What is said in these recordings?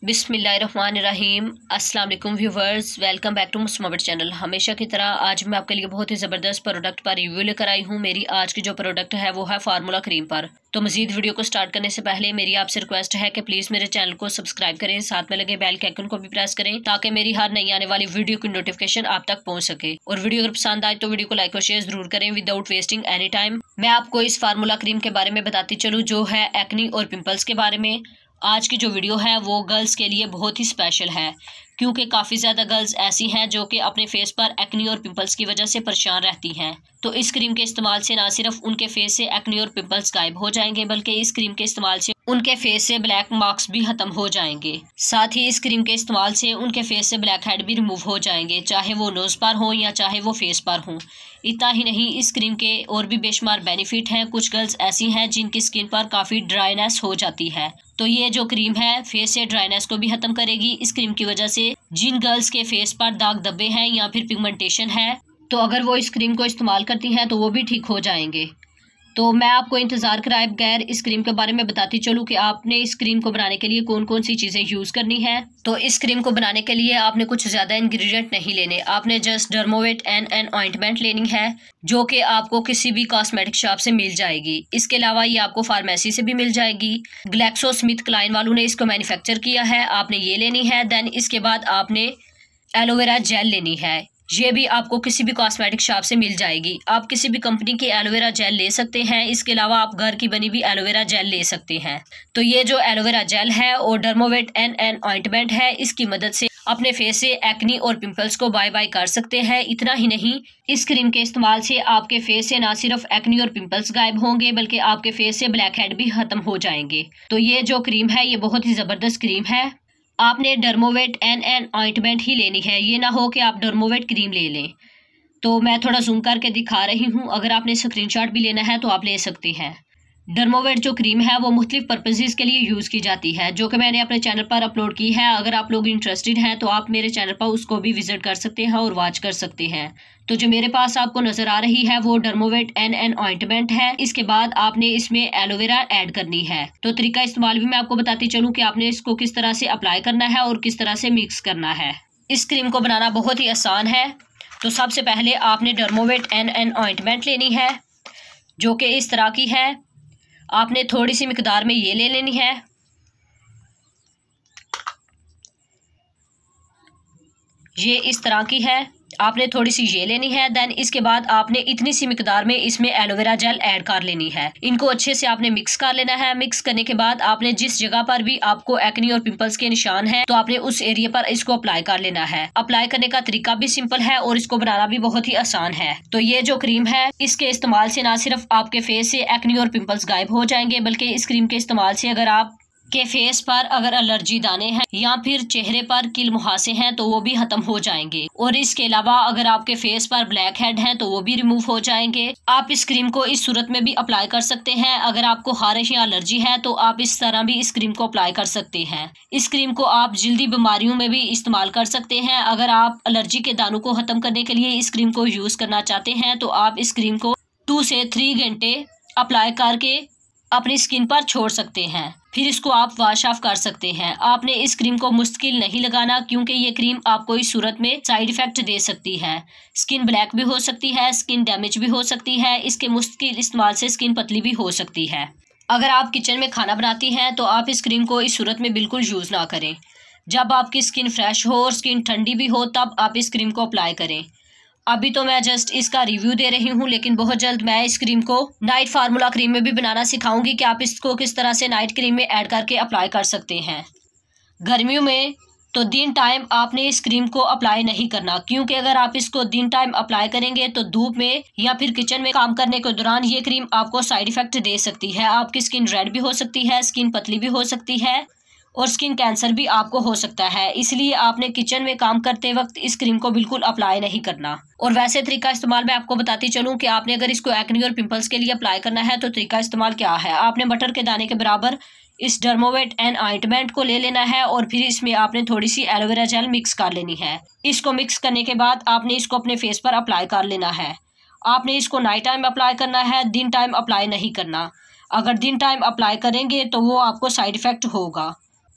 बिस्मिल्लाहिर्रहमानिर्रहीम। अस्सलाम वालेकुम व्यूवर्स, वेलकम बैक टू मुस्माबिट चैनल। हमेशा की तरह आज मैं आपके लिए बहुत ही ज़बरदस्त प्रोडक्ट पर रिव्यू लेकर आई हूँ। मेरी आज की जो प्रोडक्ट है वो है फार्मूला क्रीम पर। तो मजीद वीडियो को स्टार्ट करने से पहले मेरी आपसे रिक्वेस्ट है कि प्लीज़ मेरे चैनल को सब्सक्राइब करें, साथ में लगे बेल के आइकन को भी प्रेस करें ताकि मेरी हर नई आने वाली वीडियो की नोटिफिकेशन आप तक पहुँच सके। और वीडियो अगर पसंद आए तो वीडियो को लाइक और शेयर जरूर करें विदाउट वेस्टिंग एनी टाइम। मैं आपको इस फार्मूला क्रीम के बारे में बताती चलूँ जो है एक्नी और पिंपल्स के बारे में। आज की जो वीडियो है वो गर्ल्स के लिए बहुत ही स्पेशल है क्योंकि काफ़ी ज़्यादा गर्ल्स ऐसी हैं जो कि अपने फेस पर एक्नी और पिंपल्स की वजह से परेशान रहती हैं। तो इस क्रीम के इस्तेमाल से ना सिर्फ उनके फेस से एक्नी और पिंपल्स गायब हो जाएंगे बल्कि इस क्रीम के इस्तेमाल से उनके फेस से ब्लैक मार्क्स भी खत्म हो जाएंगे। साथ ही इस क्रीम के इस्तेमाल से उनके फेस से ब्लैक हेड भी रिमूव हो जाएंगे, चाहे वो नोज़ पर हो या चाहे वो फेस पर हो। इतना ही नहीं, इस क्रीम के और भी बेशुमार बेनिफिट हैं। कुछ गर्ल्स ऐसी हैं जिनकी स्किन पर काफ़ी ड्राइनेस हो जाती है, तो ये जो क्रीम है फेस से ड्राइनेस को भी खत्म करेगी। इस क्रीम की वजह से जिन गर्ल्स के फेस पर दाग धब्बे हैं या फिर पिगमेंटेशन है, तो अगर वो इस क्रीम को इस्तेमाल करती हैं तो वो भी ठीक हो जाएंगे। तो मैं आपको इंतज़ार कराए बगैर इस क्रीम के बारे में बताती चलूँ कि आपने इस क्रीम को बनाने के लिए कौन कौन सी चीज़ें यूज़ करनी है। तो इस क्रीम को बनाने के लिए आपने कुछ ज़्यादा इंग्रेडिएंट नहीं लेने। आपने जस्ट डर्मोवेट एन ऑइंटमेंट लेनी है जो कि आपको किसी भी कॉस्मेटिक शॉप से मिल जाएगी। इसके अलावा ये आपको फार्मेसी से भी मिल जाएगी। ग्लैक्सोस्मिथक्लाइन वालों ने इसको मैन्युफैक्चर किया है, आपने ये लेनी है। देन इसके बाद आपने एलोवेरा जेल लेनी है, ये भी आपको किसी भी कॉस्मेटिक शॉप से मिल जाएगी। आप किसी भी कंपनी की एलोवेरा जेल ले सकते हैं। इसके अलावा आप घर की बनी भी एलोवेरा जेल ले सकते हैं। तो ये जो एलोवेरा जेल है और डर्मोवेट एन ऑइंटमेंट है, इसकी मदद से अपने फेस से एक्नी और पिंपल्स को बाय बाय कर सकते हैं। इतना ही नहीं, इस क्रीम के इस्तेमाल से आपके फेस से ना सिर्फ एक्नी और पिंपल्स गायब होंगे बल्कि आपके फेस से ब्लैक हेड भी खत्म हो जाएंगे। तो ये जो क्रीम है ये बहुत ही ज़बरदस्त क्रीम है। आपने डर्मोवेट एन ऑइंटमेंट ही लेनी है, ये ना हो कि आप डर्मोवेट क्रीम ले लें। तो मैं थोड़ा जूम करके दिखा रही हूँ, अगर आपने स्क्रीनशॉट भी लेना है तो आप ले सकते हैं। डर्मोवेट जो क्रीम है वो मुख्तलिफ पर्पसेस के लिए यूज़ की जाती है, जो कि मैंने अपने चैनल पर अपलोड की है। अगर आप लोग इंटरेस्टेड हैं तो आप मेरे चैनल पर उसको भी विजिट कर सकते हैं और वॉच कर सकते हैं। तो जो मेरे पास आपको नज़र आ रही है वो डर्मोवेट एन ऑइंटमेंट है। इसके बाद आपने इसमें एलोवेरा ऐड करनी है। तो तरीका इस्तेमाल भी मैं आपको बताती चलूँ कि आपने इसको किस तरह से अप्लाई करना है और किस तरह से मिक्स करना है। इस क्रीम को बनाना बहुत ही आसान है। तो सबसे पहले आपने डर्मोवेट एन ऑइंटमेंट लेनी है जो कि इस तरह की है। आपने थोड़ी सी मिकदार में ये ले लेनी है। ये इस तरह की है, आपने थोड़ी सी ये लेनी है। देन इसके बाद आपने इतनी सी मिकदार में इसमें एलोवेरा जेल ऐड कर लेनी है। इनको अच्छे से आपने मिक्स कर लेना है। मिक्स करने के बाद आपने जिस जगह पर भी आपको एक्नी और पिंपल्स के निशान है तो आपने उस एरिया पर इसको अप्लाई कर लेना है। अप्लाई करने का तरीका भी सिंपल है और इसको बनाना भी बहुत ही आसान है। तो ये जो क्रीम है इसके इस्तेमाल से ना सिर्फ आपके फेस से एक्नी और पिंपल्स गायब हो जाएंगे बल्कि इस क्रीम के इस्तेमाल से अगर आप के फेस पर अगर एलर्जी दाने हैं या फिर चेहरे पर किल मुहासे हैं तो वो भी खत्म हो जाएंगे। और इसके अलावा अगर आपके फेस पर ब्लैक हेड हैं तो वो भी रिमूव हो जाएंगे। आप इस क्रीम को इस सूरत में भी अप्लाई कर सकते हैं। अगर आपको खारिश या एलर्जी है तो आप इस तरह भी इस क्रीम को अप्लाई कर सकते हैं। इस क्रीम को आप जल्दी बीमारियों में भी इस्तेमाल कर सकते हैं। अगर आप एलर्जी के दानों को खत्म करने के लिए इस क्रीम को यूज करना चाहते हैं तो आप इस क्रीम को 2 से 3 घंटे अप्लाई करके अपनी स्किन पर छोड़ सकते हैं, फिर इसको आप वॉश ऑफ कर सकते हैं। आपने इस क्रीम को मुश्किल नहीं लगाना क्योंकि ये क्रीम आपको इस सूरत में साइड इफेक्ट दे सकती है। स्किन ब्लैक भी हो सकती है, स्किन डैमेज भी हो सकती है। इसके मुश्किल इस्तेमाल से स्किन पतली भी हो सकती है। अगर आप किचन में खाना बनाती हैं तो आप इस क्रीम को इस सूरत में बिल्कुल यूज़ ना करें। जब आपकी स्किन फ्रेश हो और स्किन ठंडी भी हो तब आप इस क्रीम को अप्लाई करें। अभी तो मैं जस्ट इसका रिव्यू दे रही हूँ, लेकिन बहुत जल्द मैं इस क्रीम को नाइट फार्मूला क्रीम में भी बनाना सिखाऊंगी कि आप इसको किस तरह से नाइट क्रीम में ऐड करके अप्लाई कर सकते हैं। गर्मियों में तो दिन टाइम आपने इस क्रीम को अप्लाई नहीं करना क्योंकि अगर आप इसको दिन टाइम अप्लाई करेंगे तो धूप में या फिर किचन में काम करने के दौरान ये क्रीम आपको साइड इफेक्ट दे सकती है। आपकी स्किन रेड भी हो सकती है, स्किन पतली भी हो सकती है और स्किन कैंसर भी आपको हो सकता है। इसलिए आपने किचन में काम करते वक्त इस क्रीम को बिल्कुल अप्लाई नहीं करना। और वैसे तरीका इस्तेमाल मैं आपको बताती चलूँ कि आपने अगर इसको एक्नी और पिंपल्स के लिए अप्लाई करना है तो तरीका इस्तेमाल क्या है। आपने मटर के दाने के बराबर इस डर्मोवेट एन ऑइंटमेंट को ले लेना है और फिर इसमें आपने थोड़ी सी एलोवेरा जेल मिक्स कर लेनी है। इसको मिक्स करने के बाद आपने इसको अपने फेस पर अप्लाई कर लेना है। आपने इसको नाइट टाइम अप्लाई करना है, दिन टाइम अप्लाई नहीं करना। अगर दिन टाइम अप्लाई करेंगे तो वो आपको साइड इफ़ेक्ट होगा।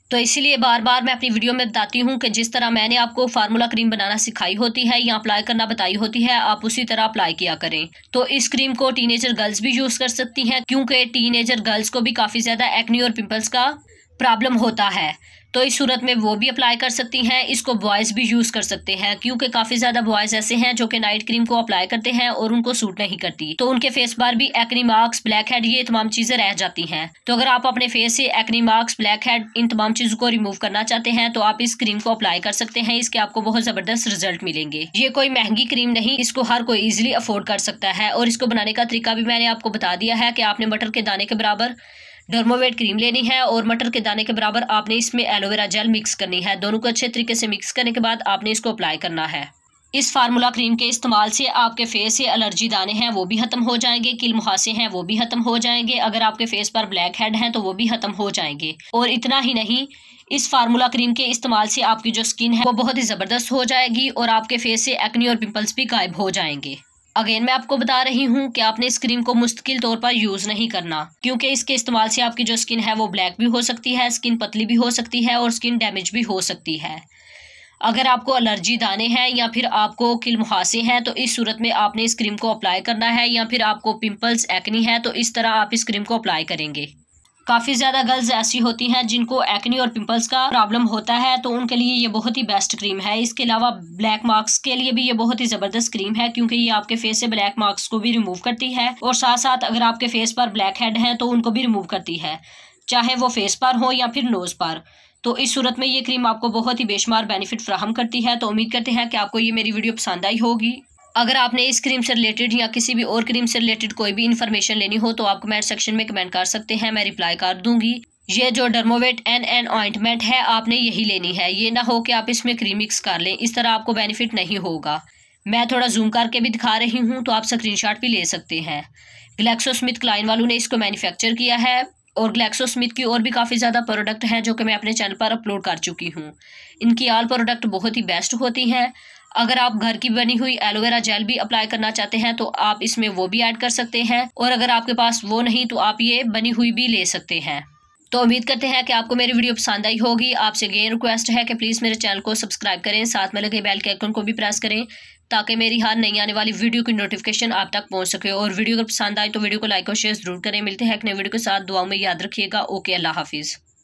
तो इसीलिए बार बार मैं अपनी वीडियो में बताती हूँ कि जिस तरह मैंने आपको फार्मूला क्रीम बनाना सिखाई होती है या अप्लाई करना बताई होती है, आप उसी तरह अप्लाई किया करें। तो इस क्रीम को टीनेजर गर्ल्स भी यूज़ कर सकती हैं, क्योंकि टीनेजर गर्ल्स को भी काफ़ी ज़्यादा एक्ने और पिंपल्स का प्रॉब्लम होता है। तो इस सूरत में वो भी अप्लाई कर सकती हैं। इसको बॉयज़ भी यूज़ कर सकते हैं, क्योंकि काफ़ी ज़्यादा बॉयज़ ऐसे हैं जो कि नाइट क्रीम को अप्लाई करते हैं और उनको सूट नहीं करती, तो उनके फेस पर भी एक्ने मार्क्स, ब्लैक हेड, ये तमाम चीज़ें रह जाती हैं। तो अगर आप अपने फेस से एक्ने मार्क्स, ब्लैक हेड, इन तमाम चीज़ों को रिमूव करना चाहते हैं तो आप इस क्रीम को अप्लाई कर सकते हैं। इसके आपको बहुत ज़बरदस्त रिजल्ट मिलेंगे। ये कोई महंगी क्रीम नहीं, इसको हर कोई ईजिली अफोर्ड कर सकता है। और इसको बनाने का तरीका भी मैंने आपको बता दिया है कि आपने मटर के दाने के बराबर डर्मोवेट क्रीम लेनी है और मटर के दाने के बराबर आपने इसमें एलोवेरा जेल मिक्स करनी है। दोनों को अच्छे तरीके से मिक्स करने के बाद आपने इसको अप्लाई करना है। इस फार्मूला क्रीम के इस्तेमाल से आपके फेस से एलर्जी दाने हैं वो भी खत्म हो जाएंगे, किल मुहासे हैं वो भी खत्म हो जाएंगे, अगर आपके फेस पर ब्लैक हेड हैं तो वो भी खत्म हो जाएंगे। और इतना ही नहीं, इस फार्मूला क्रीम के इस्तेमाल से आपकी जो स्किन है वो बहुत ही ज़बरदस्त हो जाएगी और आपके फेस से एक्ने और पिंपल्स भी गायब हो जाएंगे। अगेन मैं आपको बता रही हूँ कि आपने इस क्रीम को मुस्तकिल तौर पर यूज़ नहीं करना, क्योंकि इसके इस्तेमाल से आपकी जो स्किन है वो ब्लैक भी हो सकती है, स्किन पतली भी हो सकती है और स्किन डैमेज भी हो सकती है। अगर आपको एलर्जी दाने हैं या फिर आपको किल मुहासे हैं तो इस सूरत में आपने इस क्रीम को अप्लाई करना है, या फिर आपको पिंपल्स, एक्ने है तो इस तरह आप इस क्रीम को अप्लाई करेंगे। काफ़ी ज़्यादा गर्ल्स ऐसी होती हैं जिनको एक्ने और पिंपल्स का प्रॉब्लम होता है, तो उनके लिए ये बहुत ही बेस्ट क्रीम है। इसके अलावा ब्लैक मार्क्स के लिए भी ये बहुत ही ज़बरदस्त क्रीम है, क्योंकि ये आपके फेस से ब्लैक मार्क्स को भी रिमूव करती है और साथ साथ अगर आपके फेस पर ब्लैक हेड हैं तो उनको भी रिमूव करती है, चाहे वो फेस पर हो या फिर नोज़ पर। तो इस सूरत में ये क्रीम आपको बहुत ही बेशुमार बेनिफिट फ्राहम करती है। तो उम्मीद करते हैं कि आपको ये मेरी वीडियो पसंद आई होगी। अगर आपने इस क्रीम से रिलेटेड या किसी भी और क्रीम से रिलेटेड कोई भी इन्फॉर्मेशन लेनी हो तो आप कमेंट सेक्शन में कमेंट कर सकते हैं, मैं रिप्लाई कर दूंगी। ये जो डर्मोवेट एन ऑइंटमेंट है आपने यही लेनी है, ये ना हो कि आप इसमें क्रीम मिक्स कर लें, इस तरह आपको बेनिफिट नहीं होगा। मैं थोड़ा जूम करके भी दिखा रही हूँ तो आप स्क्रीनशॉट भी ले सकते हैं। ग्लैक्सोस्मिथक्लाइन वालों ने इसको मैन्युफैक्चर किया है और ग्लैक्सोस्मिथ की और भी काफ़ी ज़्यादा प्रोडक्ट हैं जो कि मैं अपने चैनल पर अपलोड कर चुकी हूँ। इनकी ऑल प्रोडक्ट बहुत ही बेस्ट होती हैं। अगर आप घर की बनी हुई एलोवेरा जेल भी अप्लाई करना चाहते हैं तो आप इसमें वो भी ऐड कर सकते हैं, और अगर आपके पास वो नहीं तो आप ये बनी हुई भी ले सकते हैं। तो उम्मीद करते हैं कि आपको मेरी वीडियो पसंद आई होगी। आपसे अगेन रिक्वेस्ट है कि प्लीज़ मेरे चैनल को सब्सक्राइब करें, साथ में लगे बेल के आइकन को भी प्रेस करें ताकि मेरी हर नई आने वाली वीडियो की नोटिफिकेशन आप तक पहुंच सके। और वीडियो अगर पसंद आए तो वीडियो को लाइक और शेयर जरूर करें। मिलते हैं एक नई वीडियो के साथ, दुआओं में याद रखिएगा। ओके, अल्लाह हाफिज़।